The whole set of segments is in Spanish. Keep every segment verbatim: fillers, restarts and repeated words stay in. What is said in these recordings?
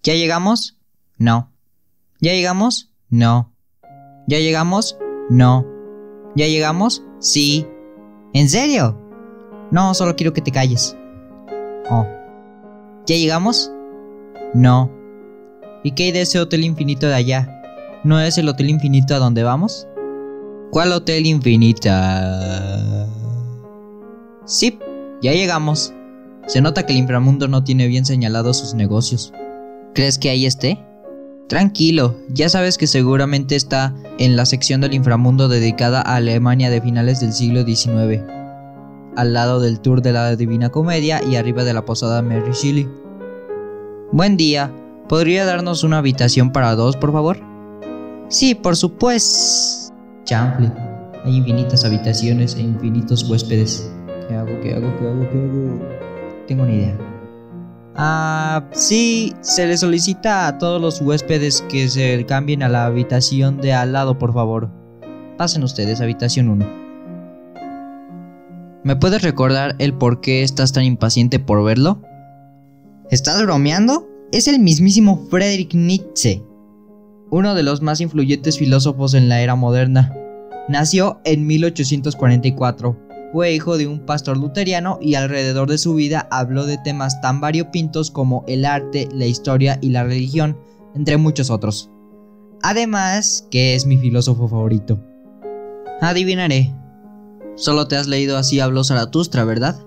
¿Ya llegamos? No. ¿Ya llegamos? No. ¿Ya llegamos? No. ¿Ya llegamos? Sí. ¿En serio? No, solo quiero que te calles. Oh. ¿Ya llegamos? No. ¿Y qué hay de ese hotel infinito de allá? ¿No es el hotel infinito a donde vamos? ¿Cuál hotel infinito? Sí, ya llegamos. Se nota que el inframundo no tiene bien señalados sus negocios. ¿Crees que ahí esté? Tranquilo, ya sabes que seguramente está en la sección del inframundo dedicada a Alemania de finales del siglo diecinueve, al lado del tour de la Divina Comedia y arriba de la posada Mary Shelley. Buen día, ¿podría darnos una habitación para dos, por favor? Sí, por supuesto. Chanfle, hay infinitas habitaciones e infinitos huéspedes. ¿Qué hago? ¿Qué hago? ¿Qué hago? ¿Qué hago? Tengo una idea. Ah, sí, se le solicita a todos los huéspedes que se cambien a la habitación de al lado, por favor. Pasen ustedes, habitación uno. ¿Me puedes recordar el por qué estás tan impaciente por verlo? ¿Estás bromeando? Es el mismísimo Friedrich Nietzsche, uno de los más influyentes filósofos en la era moderna. Nació en mil ochocientos cuarenta y cuatro. Fue hijo de un pastor luteriano y alrededor de su vida habló de temas tan variopintos como el arte, la historia y la religión, entre muchos otros. Además, que es mi filósofo favorito. Adivinaré. Solo te has leído Así habló Zaratustra, ¿verdad?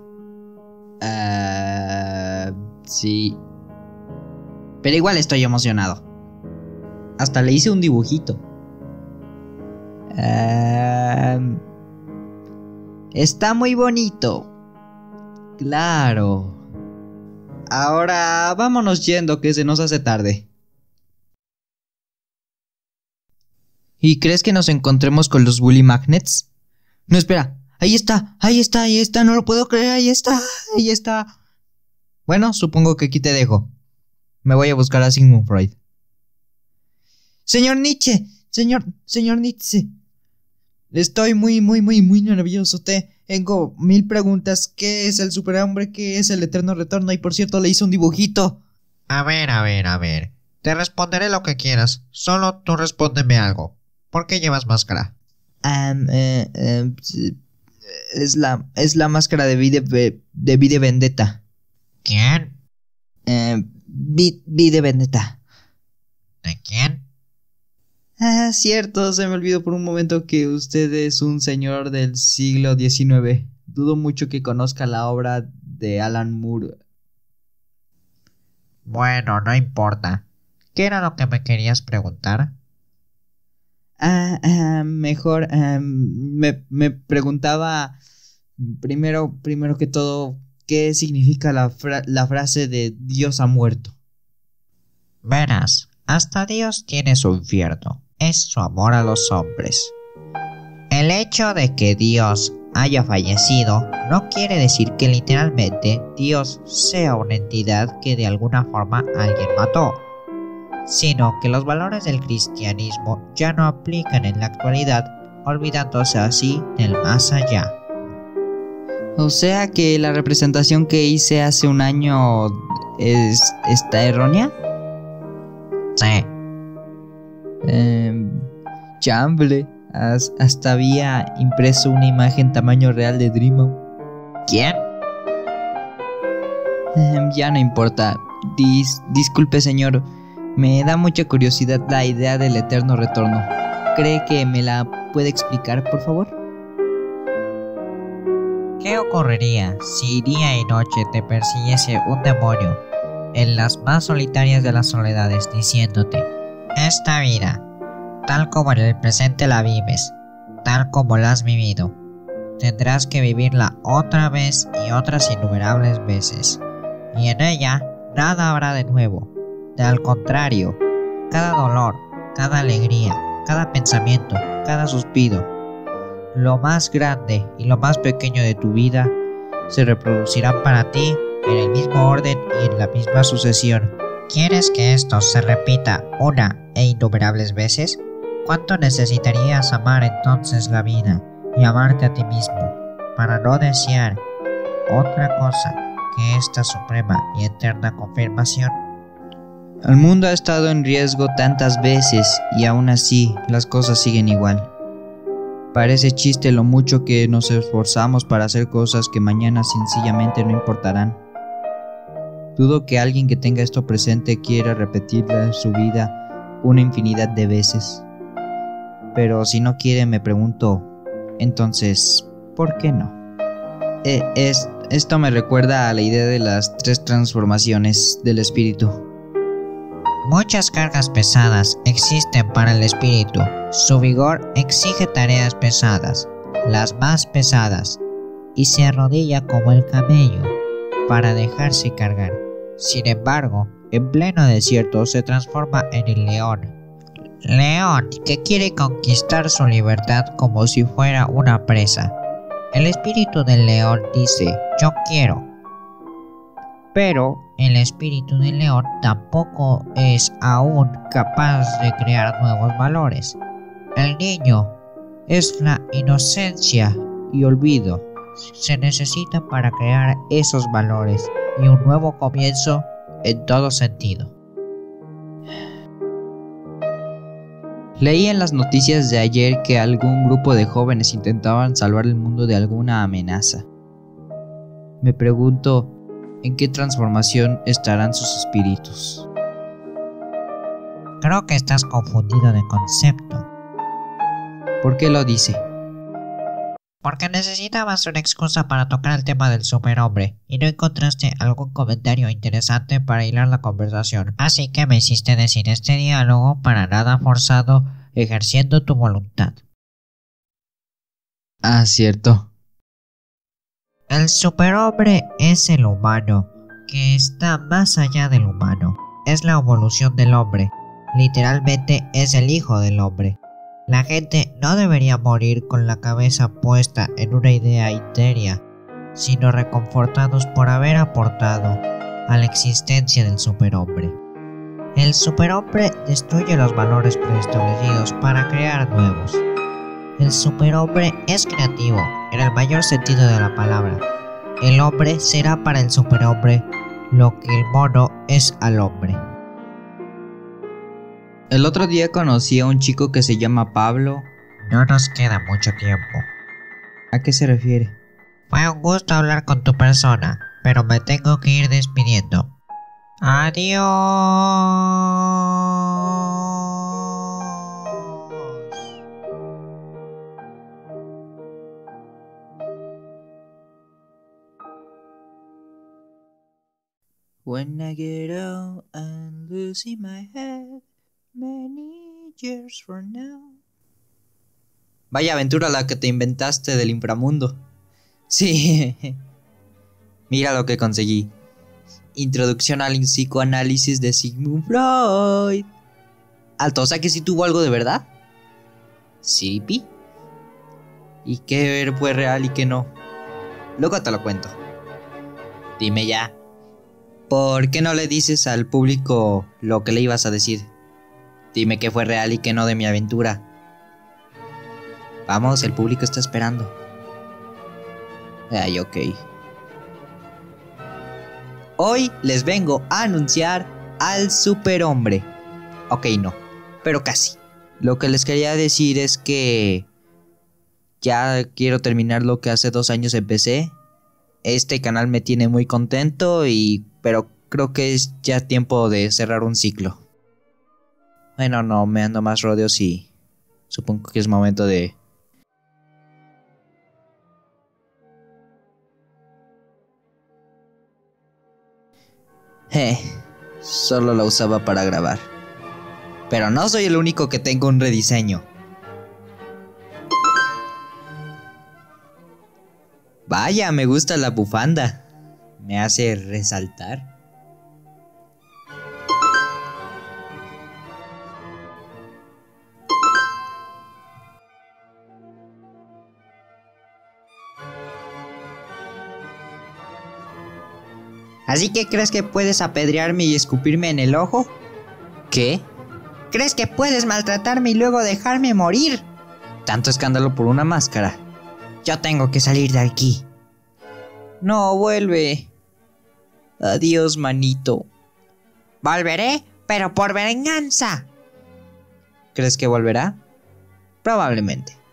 Uh, sí. Pero igual estoy emocionado. Hasta le hice un dibujito. Uh, Está muy bonito. Claro. Ahora vámonos yendo, que se nos hace tarde. ¿Y crees que nos encontremos con los Bully Magnets? No, espera. Ahí está, ahí está, ahí está. No lo puedo creer, ahí está, ahí está. Bueno, supongo que aquí te dejo. Me voy a buscar a Sigmund Freud. Señor Nietzsche, señor, señor Nietzsche. Estoy muy, muy, muy, muy nervioso. Te tengo mil preguntas. ¿Qué es el superhombre? ¿Qué es el eterno retorno? Y por cierto, le hice un dibujito. A ver, a ver, a ver. Te responderé lo que quieras. Solo tú respóndeme algo. ¿Por qué llevas máscara? Um, eh, eh, es la es la máscara de V de, de, V de Vendetta. ¿Quién? Eh, V, V de Vendetta. ¿De quién? Ah, cierto, se me olvidó por un momento que usted es un señor del siglo diecinueve. Dudo mucho que conozca la obra de Alan Moore. Bueno, no importa. ¿Qué era lo que me querías preguntar? Ah, ah mejor, ah, me, me preguntaba primero, primero que todo, ¿qué significa la, fra- la frase de Dios ha muerto? Verás, hasta Dios tiene su infierno. Es su amor a los hombres. El hecho de que Dios haya fallecido no quiere decir que literalmente Dios sea una entidad que de alguna forma alguien mató, sino que los valores del cristianismo ya no aplican en la actualidad, olvidándose así del más allá. O sea que la representación que hice hace un año es, ¿está errónea? Sí. Eh, chamble, hasta había impreso una imagen tamaño real de Dreamo. ¿Quién? Eh, ya no importa. Dis, disculpe, señor. Me da mucha curiosidad la idea del eterno retorno. ¿Cree que me la puede explicar, por favor? ¿Qué ocurriría si día y noche te persiguiese un demonio en las más solitarias de las soledades diciéndote: esta vida, tal como en el presente la vives, tal como la has vivido, tendrás que vivirla otra vez y otras innumerables veces, y en ella nada habrá de nuevo? Al contrario, cada dolor, cada alegría, cada pensamiento, cada suspiro, lo más grande y lo más pequeño de tu vida, se reproducirán para ti en el mismo orden y en la misma sucesión. ¿Quieres que esto se repita una e innumerables veces? ¿Cuánto necesitarías amar entonces la vida y amarte a ti mismo para no desear otra cosa que esta suprema y eterna confirmación? El mundo ha estado en riesgo tantas veces y aún así las cosas siguen igual. Parece chiste lo mucho que nos esforzamos para hacer cosas que mañana sencillamente no importarán. Dudo que alguien que tenga esto presente quiera repetirla su vida una infinidad de veces. Pero si no quiere, me pregunto, entonces, ¿por qué no? Eh, es, esto me recuerda a la idea de las tres transformaciones del espíritu. Muchas cargas pesadas existen para el espíritu. Su vigor exige tareas pesadas, las más pesadas, y se arrodilla como el camello para dejarse cargar. Sin embargo, en pleno desierto se transforma en el león. León que quiere conquistar su libertad como si fuera una presa. El espíritu del león dice, yo quiero. Pero el espíritu del león tampoco es aún capaz de crear nuevos valores. El niño es la inocencia y olvido. Se necesita para crear esos valores y un nuevo comienzo en todo sentido. Leí en las noticias de ayer que algún grupo de jóvenes intentaban salvar el mundo de alguna amenaza. Me pregunto, ¿en qué transformación estarán sus espíritus? Creo que estás confundido de concepto. ¿Por qué lo dice? Porque necesitabas una excusa para tocar el tema del superhombre y no encontraste algún comentario interesante para hilar la conversación. Así que me hiciste decir este diálogo para nada forzado, ejerciendo tu voluntad. Ah, cierto. El superhombre es el humano, que está más allá del humano. Es la evolución del hombre. Literalmente es el hijo del hombre. La gente no debería morir con la cabeza puesta en una idea etérea, sino reconfortados por haber aportado a la existencia del superhombre. El superhombre destruye los valores preestablecidos para crear nuevos. El superhombre es creativo, en el mayor sentido de la palabra. El hombre será para el superhombre lo que el mono es al hombre. El otro día conocí a un chico que se llama Pablo. No nos queda mucho tiempo. ¿A qué se refiere? Fue un gusto hablar con tu persona, pero me tengo que ir despidiendo. Adiós. When I get old and losing my head, many years from now. Vaya aventura la que te inventaste del inframundo. Sí. Mira lo que conseguí. Introducción al psicoanálisis de Sigmund Freud. Alto, o sea que sí tuvo algo de verdad. Sí, pi. ¿Y qué fue real y qué no? Luego te lo cuento. Dime ya. ¿Por qué no le dices al público lo que le ibas a decir? Dime qué fue real y qué no de mi aventura. Vamos, el público está esperando. Ay, ok. Hoy les vengo a anunciar al superhombre. Ok, no, pero casi. Lo que les quería decir es que ya quiero terminar lo que hace dos años empecé. Este canal me tiene muy contento y... pero creo que es ya tiempo de cerrar un ciclo. Bueno, no, me ando más rodeos y supongo que es momento de... Eh, solo la usaba para grabar. Pero no soy el único que tengo un rediseño. Vaya, me gusta la bufanda. Me hace resaltar. ¿Así que crees que puedes apedrearme y escupirme en el ojo? ¿Qué? ¿Crees que puedes maltratarme y luego dejarme morir? Tanto escándalo por una máscara. Yo tengo que salir de aquí. No, vuelve. Adiós, manito. Volveré pero por venganza. ¿Crees que volverá? Probablemente.